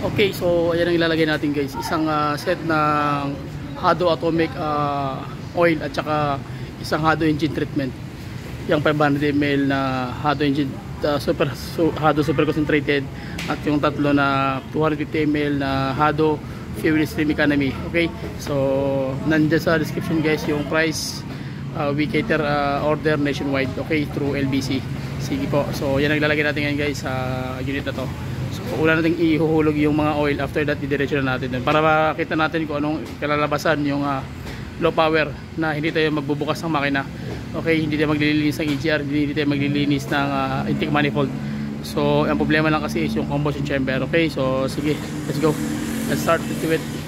Okay, so ayan ang ilalagay natin guys. Isang set ng Hado Atomic oil at saka isang Hado engine treatment. Yung 500 ml na Hado engine Hado super concentrated at yung tatlo na 250 ml na Hado fuel stream economy. Okay, so nandiyan sa description guys yung price. We cater order nationwide, okay, through LBC. Sige po, so yan ang ilalagay natin ngayon guys sa unit na to. So una natin ihuhulog yung mga oil, after that didiretso na natin dun para makita natin kung anong kalalabasan yung low power na hindi tayo magbubukas ng makina. Okay, hindi tayo maglilinis ng EGR, hindi tayo maglilinis ng intake manifold. So ang problema lang kasi is yung combustion chamber. Okay, so sige, let's go, let's start to it.